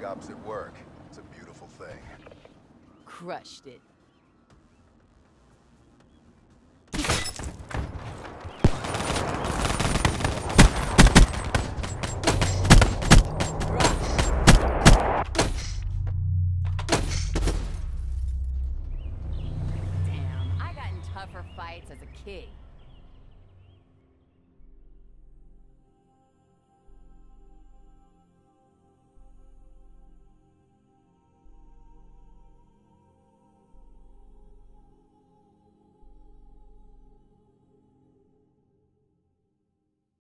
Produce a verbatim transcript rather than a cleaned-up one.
Ops at work. It's a beautiful thing. Crushed it. Damn, I got in tougher fights as a kid.